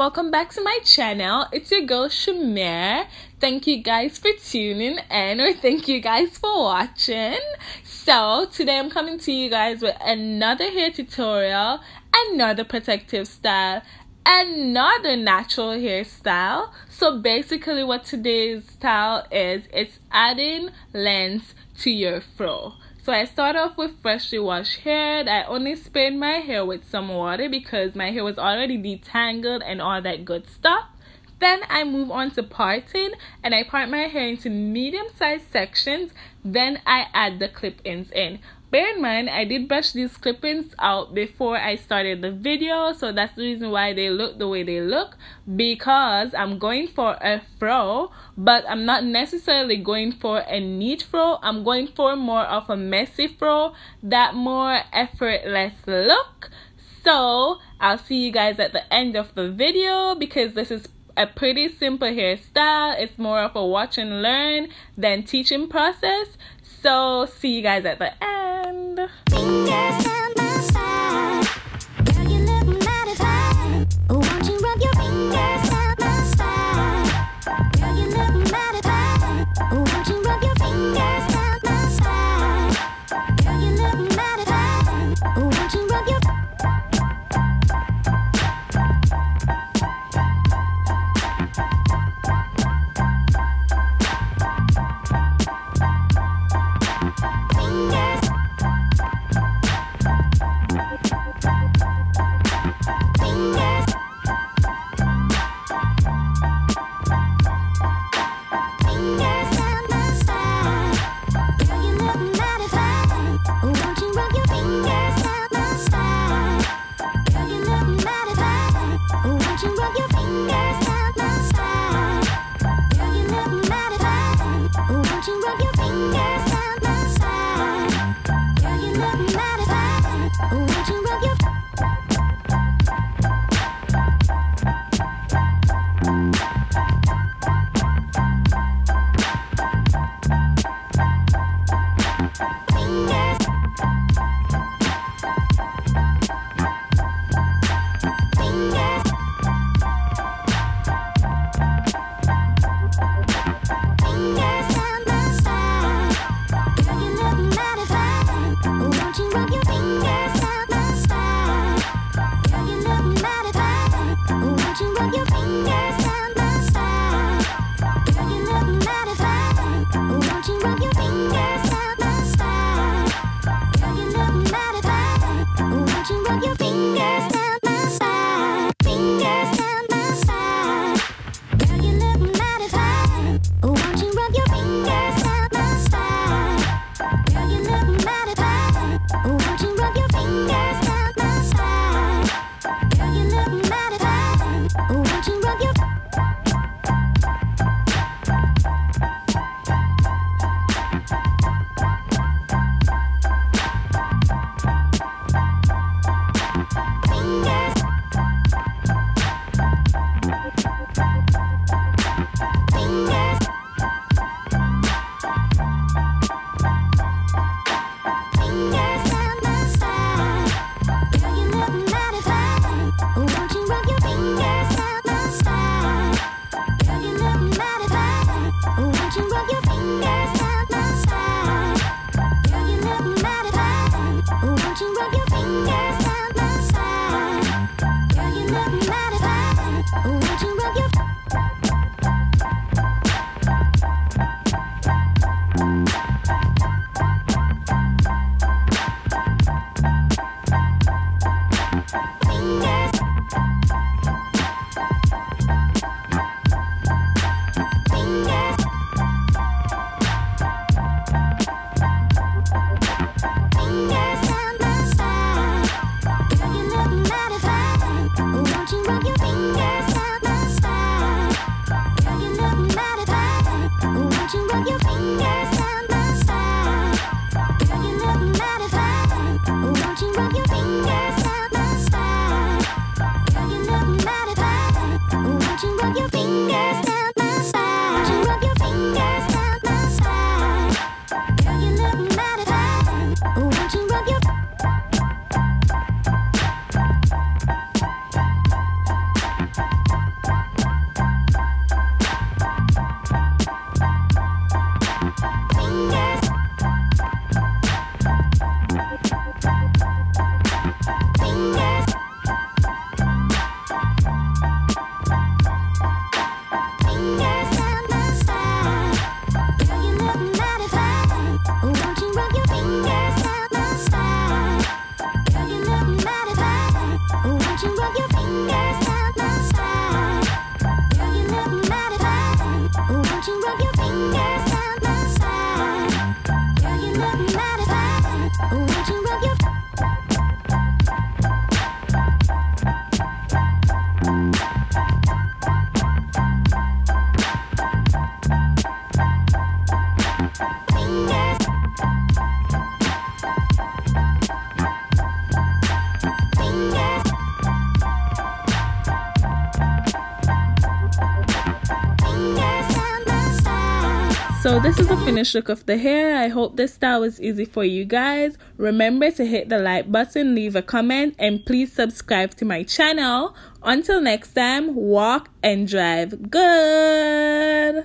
welcome back to my channel. It's your girl Shamir. Thank you guys for tuning in, or thank you guys for watching. So today I'm coming to you guys with another hair tutorial, another protective style, another natural hairstyle. So basically what today's style is, it's adding length to your fro. So I start off with freshly washed hair. I only sprayed my hair with some water because my hair was already detangled and all that good stuff. Then I move on to parting, and I part my hair into medium-sized sections. Then I add the clip-ins in. Bear in mind, I did brush these clip-ins out before I started the video, so that's the reason why they look the way they look, because I'm going for a fro, but I'm not necessarily going for a neat fro. I'm going for more of a messy fro, that more effortless look. So I'll see you guys at the end of the video, because this is a pretty simple hairstyle. It's more of a watch and learn than teaching process. So see you guys at the end. Fingers down my side, girl, you look mighty fine. Won't you rub your fingers down my side, girl, you look mighty fine. Won't you rub your fingers down my side, girl, you look mighty fine. Won't you rub your Fingers. Fingers. Fingers down my spine. So this is the finished look of the hair. I hope this style was easy for you guys. Remember to hit the like button, leave a comment, and please subscribe to my channel. Until next time, walk and drive good.